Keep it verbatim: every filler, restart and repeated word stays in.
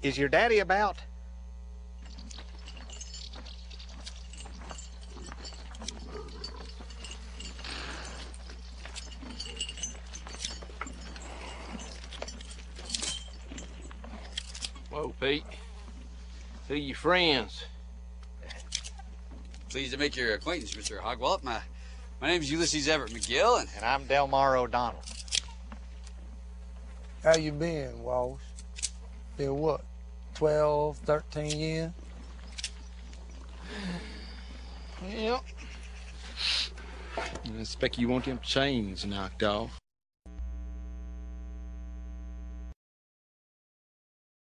Is your daddy about? Whoa, Pete. Who your friends? Pleased to make your acquaintance, Mister Hogwallop. My, my name's Ulysses Everett McGill, and... And I'm Delmar O'Donnell. How you been, Walsh? Been what, twelve, thirteen years? Well, I expect you want them chains knocked off.